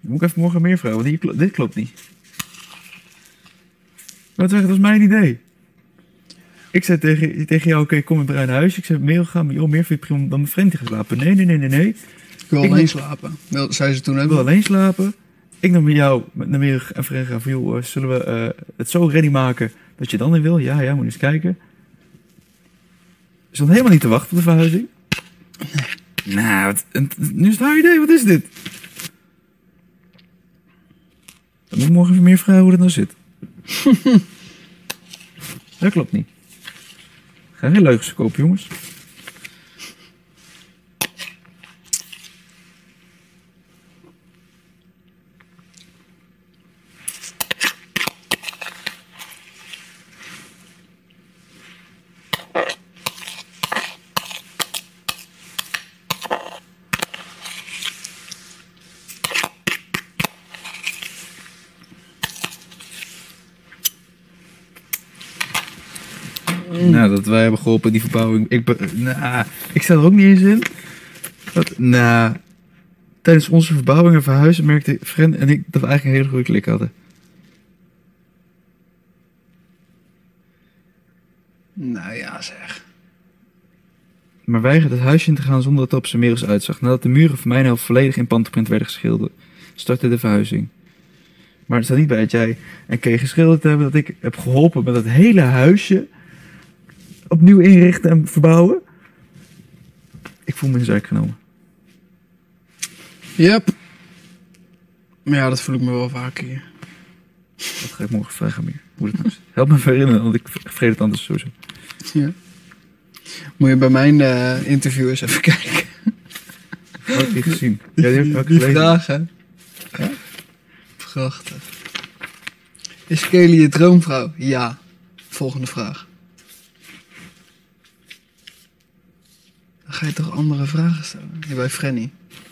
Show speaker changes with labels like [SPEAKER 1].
[SPEAKER 1] Dan moet ik even morgen meer vragen, want dit klopt niet. Wat zeg, dat was mijn idee. Ik zei tegen jou, oké, kom in bruin huis. Ik zei, Merel, ga met meer vind je prima dan mijn vriend te gaan slapen. Nee.
[SPEAKER 2] Ik wil alleen slapen. Zei ze toen ook.
[SPEAKER 1] Ik wil alleen slapen. Ik nam met jou, met Merel en Fred gaan van, joh, zullen we het zo ready maken dat je dan in wil? Ja, moet eens kijken. Ze stond helemaal niet te wachten op de verhuizing. Nee. Nou, nu is het haar idee, wat is dit? Dan moet ik morgen even meer vragen hoe dat nou zit. Dat klopt niet. Ga geen leugens kopen, jongens. Nou, dat wij hebben geholpen die verbouwing. Ik sta er ook niet eens in. Tijdens onze verbouwing en verhuizen merkte Fren en ik dat we eigenlijk een hele goede klik hadden.
[SPEAKER 2] Nou ja, zeg.
[SPEAKER 1] Maar weigerde het huisje in te gaan zonder dat het op zijn Merels uitzag. Nadat de muren van mijn helft volledig in panterprint werden geschilderd, startte de verhuizing. Maar het staat niet bij dat jij en Kay geschilderd hebben dat ik heb geholpen met het hele huisje opnieuw inrichten en verbouwen. Ik voel me in de zaak genomen.
[SPEAKER 2] Yep. Maar ja, dat voel ik me wel vaker hier.
[SPEAKER 1] Dat ga ik morgen vragen meer. Hoe dat nou is. Help me even herinneren, want ik vergeet het anders sowieso.
[SPEAKER 2] Ja. Moet je bij mijn interview eens even kijken.
[SPEAKER 1] Wat heb je gezien? Ja, die heb ik
[SPEAKER 2] die
[SPEAKER 1] gelezen.
[SPEAKER 2] vragen. Ja? Prachtig. Is Kelly je droomvrouw? Ja. Volgende vraag. Dan ga je toch andere vragen stellen? Hier bij Frenny.